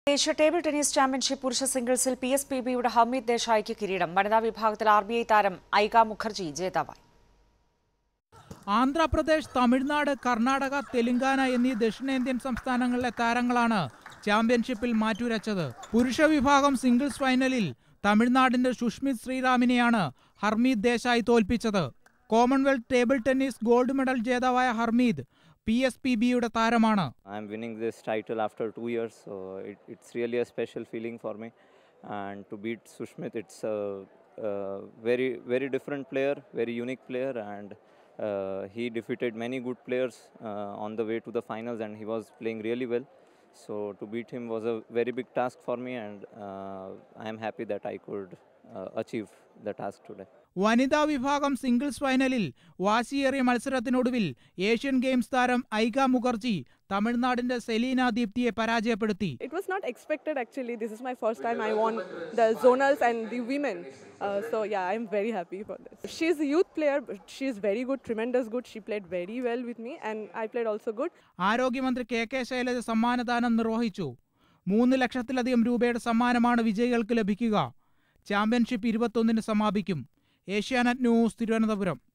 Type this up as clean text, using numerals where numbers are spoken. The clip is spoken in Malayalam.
ദേശീയ ടേബിൾ ടെന്നീസ് ചാമ്പ്യൻഷിപ്പ് പുരുഷ സിംഗിൾസിൽ PSPBയുടെ ഹർമീത് ദേശായിക്ക് കിരീടം. വനിതാ വിഭാഗത്തിൽ RBI താരം ഐക മുഖർജി ജേതാവായി. ആന്ധ്രാപ്രദേശ്, തമിഴ്നാട്, കർണാടക, തെലങ്കാന എന്നീ ദക്ഷിണേന്ത്യൻ സംസ്ഥാനങ്ങളിലെ താരങ്ങളാണ് ചാമ്പ്യൻഷിപ്പിൽ മാറ്റുരച്ചത്. പുരുഷ വിഭാഗം സിംഗിൾസ് ഫൈനലിൽ തമിഴ്നാടിന്റെ സുഷ്മിത് ശ്രീറാമിനെയാണ് ഹർമീത് ദേശായി തോൽപ്പിച്ചത്. Commonwealth table tennis gold medal ജേതാവായ ഹർമീത് PSPBയുടെ താരമാണ്. I am winning this title after 2 years, so it's really a special feeling for me. And to beat Sushmit, it's a very different player, very unique player, and he defeated many good players on the way to the finals, and he was playing really well. So to beat him was a very big task for me, and I am happy that I could achieve the task today. വനിതാ വിഭാഗം സിംഗിൾസ് ഫൈനലിൽ വാശിയേറിയ മത്സരത്തിനൊടുവിൽ ഏഷ്യൻ ഗെയിംസ് താരം ഐക മുഖർജി തമിഴ്നാടിന്റെ സെലീന ദീപ്തിയെ പരാജയപ്പെടുത്തി. It was not expected actually. This is my first time I won the zonals and the women. So yeah, I'm very happy for this. She's a youth player, but she's very good, tremendous good. She played very well with me and I played also good. ആരോഗ്യമന്ത്രി KK ശൈലജ സമ്മാനദാനം നിർവഹിച്ചു. 3 ലക്ഷത്തിലധികം രൂപയുടെ സമ്മാനമാണ് വിജയികൾക്ക് ലഭിക്കുക. ചാമ്പ്യൻഷിപ്പ് 21-ന് സമാപിക്കും. ഏഷ്യാനെറ്റ് ന്യൂസ്, തിരുവനന്തപുരം.